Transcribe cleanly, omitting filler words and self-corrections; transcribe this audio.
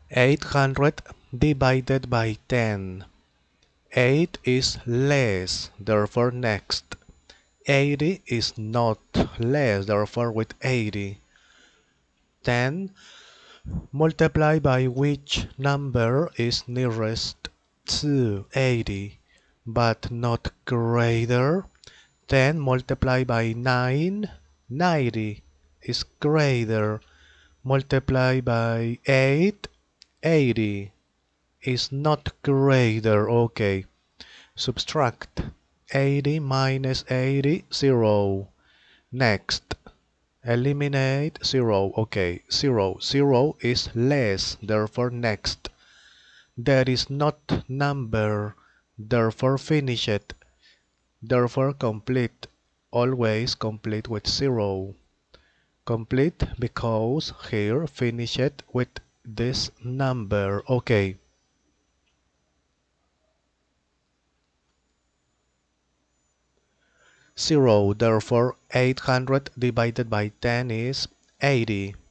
800 divided by 10. 8 is less, therefore next. 80 is not less, therefore with 80. 10 multiplied by which number is nearest to 80, but not greater. 10 multiplied by 9, 90 is greater. Multiplied by 8, 80 is not greater. Okay. Subtract 80 minus 80, 0. Next, eliminate 0. Okay, 0. 0 is less, therefore next. There is not number, therefore finish it. Therefore complete. Always complete with 0. Complete because here finish it with this number. Okay. 0. Therefore 800 divided by 10 is 80.